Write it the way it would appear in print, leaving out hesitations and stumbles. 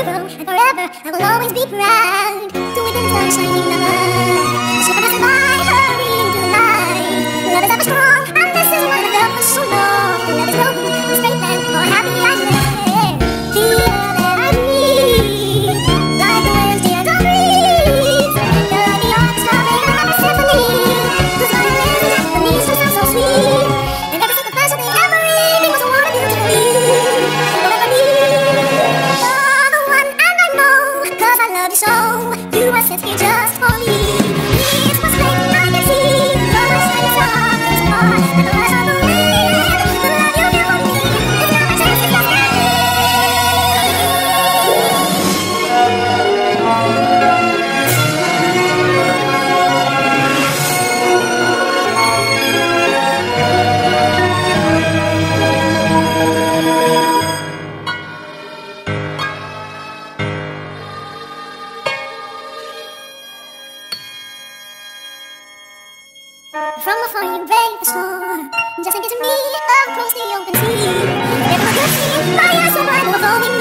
hero, and forever I will always be proud to within the shining light. The ship passes by, hurrying to the night. Love is ever strong, and this is why the love was so long. Love is broken, I'm straight and for happy I live. The air that I breathe, like the wind's tears on breeze. The orchestra playing another symphony. The smile is a Japanese who sounds so sweet. And ever since the first thing everything was so wonderful to me. Whatever me, you're the one, and I know, 'cause I love you so. You are sent here just for me. It's what's great, I can see. You're my shining star, so far, like the rush of the wind. The love you give for me is never changing, just like me. From afar you brave the storm, just like it to me across the open sea. Never could see, my eyes so bright, overflowing.